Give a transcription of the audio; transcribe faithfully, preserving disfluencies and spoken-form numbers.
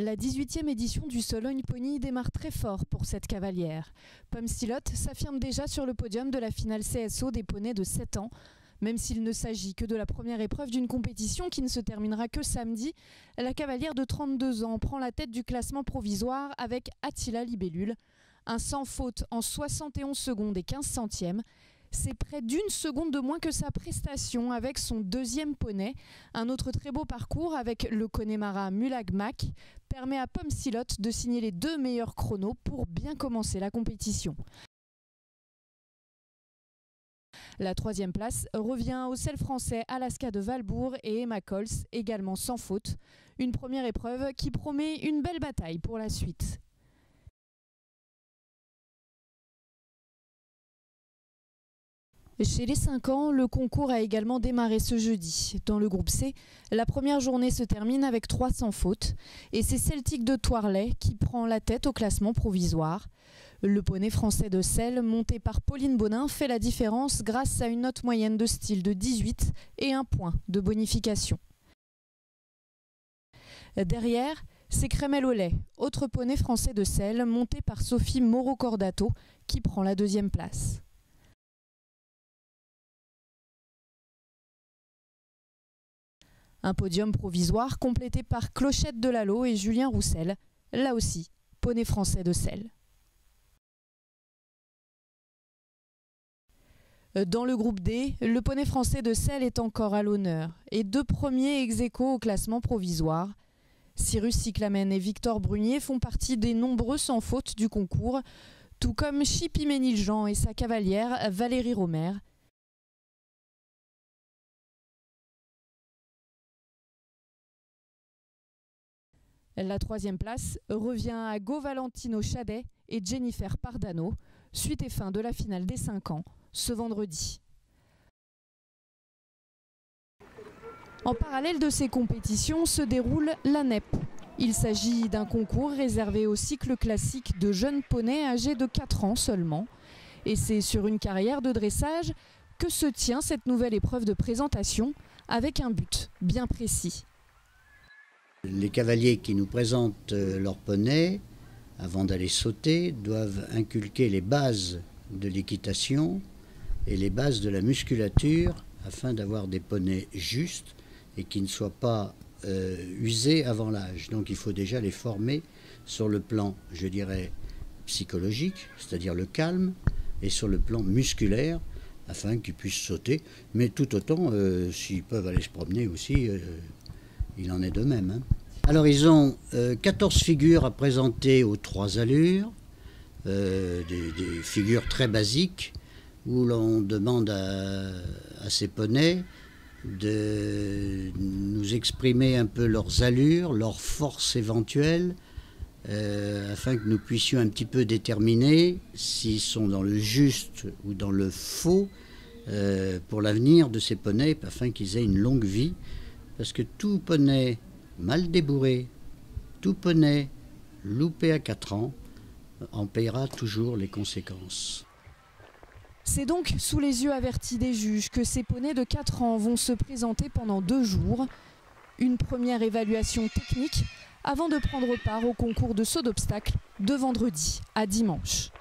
La dix-huitième édition du Sologne Pony démarre très fort pour cette cavalière. Pomme Silotte s'affirme déjà sur le podium de la finale C S O des poneys de sept ans. Même s'il ne s'agit que de la première épreuve d'une compétition qui ne se terminera que samedi, la cavalière de trente-deux ans prend la tête du classement provisoire avec Attila Libellule. Un sans faute en soixante et onze secondes et quinze centièmes. C'est près d'une seconde de moins que sa prestation avec son deuxième poney. Un autre très beau parcours avec le Connemara Mulag Mac permet à Pomme Silotte de signer les deux meilleurs chronos pour bien commencer la compétition. La troisième place revient au sel français Alaska de Valbourg et Emma Cols, également sans faute. Une première épreuve qui promet une belle bataille pour la suite. Chez les cinq ans, le concours a également démarré ce jeudi. Dans le groupe C, la première journée se termine avec trois sans faute et c'est Celtic de Thoirley qui prend la tête au classement provisoire. Le poney français de Selles, monté par Pauline Bonin, fait la différence grâce à une note moyenne de style de dix-huit et un point de bonification. Derrière, c'est Crémel au lait, autre poney français de Selles, monté par Sophie Moreau-Cordato, qui prend la deuxième place. Un podium provisoire complété par Clochette de Lalo et Julien Roussel, là aussi, poney français de Selles. Dans le groupe D, le poney français de Selles est encore à l'honneur et deux premiers ex aequo au classement provisoire. Cyrus Cyclamen et Victor Brunier font partie des nombreux sans faute du concours, tout comme Chippy Méniljean et sa cavalière Valérie Romer. La troisième place revient à Go Valentino Chadet et Jennifer Pardano, suite et fin de la finale des cinq ans, ce vendredi. En parallèle de ces compétitions se déroule l'A N E P. Il s'agit d'un concours réservé au cycle classique de jeunes poneys âgés de quatre ans seulement. Et c'est sur une carrière de dressage que se tient cette nouvelle épreuve de présentation avec un but bien précis. Les cavaliers qui nous présentent leur poney, avant d'aller sauter, doivent inculquer les bases de l'équitation et les bases de la musculature afin d'avoir des poneys justes et qui ne soient pas euh, usés avant l'âge. Donc il faut déjà les former sur le plan, je dirais, psychologique, c'est-à-dire le calme, et sur le plan musculaire, afin qu'ils puissent sauter. Mais tout autant, euh, s'ils peuvent aller se promener aussi, euh, il en est de même. Hein. Alors ils ont euh, quatorze figures à présenter aux trois allures, euh, des, des figures très basiques, où l'on demande à, à ces poneys de nous exprimer un peu leurs allures, leurs forces éventuelles, euh, afin que nous puissions un petit peu déterminer s'ils sont dans le juste ou dans le faux euh, pour l'avenir de ces poneys, afin qu'ils aient une longue vie. Parce que tout poney mal débourré, tout poney loupé à quatre ans, en paiera toujours les conséquences. C'est donc sous les yeux avertis des juges que ces poneys de quatre ans vont se présenter pendant deux jours. Une première évaluation technique avant de prendre part au concours de saut d'obstacles de vendredi à dimanche.